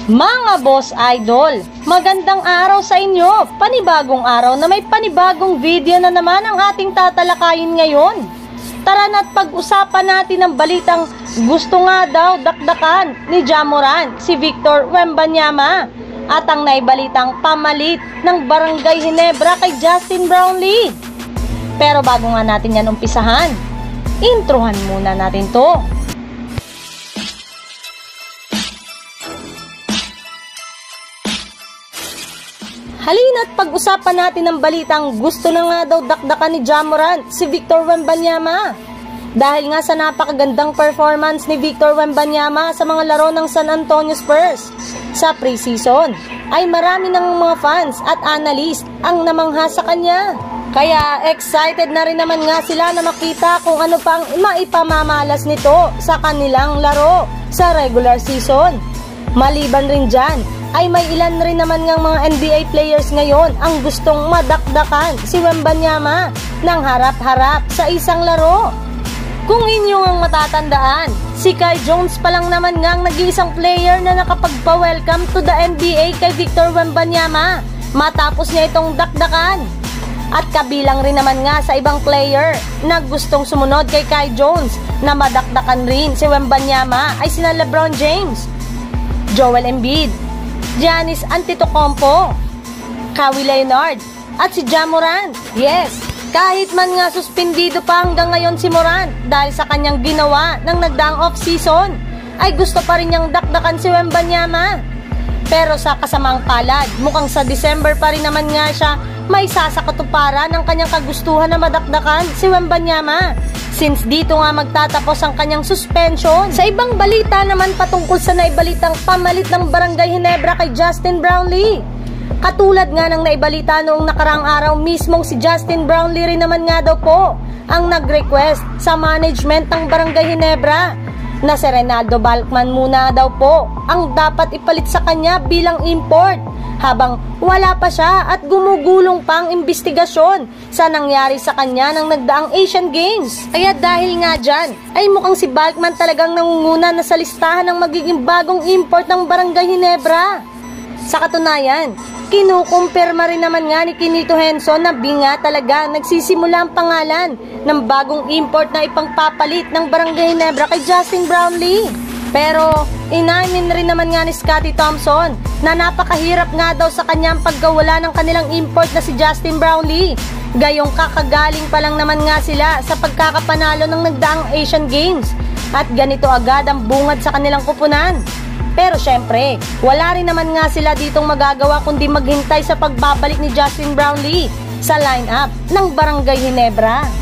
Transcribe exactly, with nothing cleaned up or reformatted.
Mga boss idol, magandang araw sa inyo. Panibagong araw na may panibagong video na naman ang ating tatalakayin ngayon. Tara na't pag-usapan natin ang balitang gusto nga daw dakdakan ni Ja Morant si Victor Wembanyama at ang naibalitang pamalit ng Barangay Ginebra kay Justin Brownlee. Pero bago nga natin yan umpisahan, introhan muna natin to. Halina't pag-usapan natin ang balitang gusto na nga daw dakdakan ni Ja Morant si Victor Wembanyama. Dahil nga sa napakagandang performance ni Victor Wembanyama sa mga laro ng San Antonio Spurs sa preseason, ay marami ng mga fans at analyst ang namangha sa kanya. Kaya excited na rin naman nga sila na makita kung ano pang maipamamalas nito sa kanilang laro sa regular season. Maliban rin dyan, ay may ilan rin naman ng mga N B A players ngayon ang gustong madakdakan si Wembanyama ng harap-harap sa isang laro. Kung inyo ang matatandaan, si Kai Jones pa lang naman ngang nag-iisang player na nakapagpa-welcome to the N B A kay Victor Wembanyama matapos niya itong dakdakan. At kabilang rin naman nga sa ibang player na gustong sumunod kay Kai Jones na madakdakan rin si Wembanyama ay sina LeBron James, Joel Embiid, Giannis Antetokounmpo, Kawhi Leonard at si Ja Morant. Yes, kahit man nga suspendido pa hanggang ngayon si Morant dahil sa kanyang ginawa ng nagdaang off-season, ay gusto pa rin niyang dakdakan si Wembanyama. Pero sa kasamang palad, mukhang sa December pa rin naman nga siya may sasakatuparan ng kanyang kagustuhan na madakdakan si Wembanyama, since dito nga magtatapos ang kanyang suspension. Sa ibang balita naman patungkol sa naibalitang pamalit ng Barangay Ginebra kay Justin Brownlee. Katulad nga ng naibalita noong nakaraang araw, mismong si Justin Brownlee rin naman nga daw po ang nag-request sa management ng Barangay Ginebra na si Renaldo Balkman muna daw po ang dapat ipalit sa kanya bilang import, habang wala pa siya at gumugulong pang investigasyon sa nangyari sa kanya ng nagdaang Asian Games. Kaya dahil nga dyan, ay mukhang si Balkman talagang nangunguna na sa listahan ng magiging bagong import ng Barangay Ginebra. Sa katunayan, kinukumpirma rin naman nga ni Quinito Henson na binga talaga nagsisimula ang pangalan ng bagong import na ipangpapalit ng Barangay Ginebra kay Justin Brownlee. Pero inamin rin naman nga ni Scottie Thompson na napakahirap nga daw sa kanyang pagkawala ng kanilang import na si Justin Brownlee. Gayong kakagaling pa lang naman nga sila sa pagkakapanalo ng nagdaang Asian Games at ganito agad ang bungad sa kanilang kupunan. Pero syempre, wala rin naman nga sila ditong magagawa kundi maghintay sa pagbabalik ni Justin Brownlee sa lineup ng Barangay Ginebra.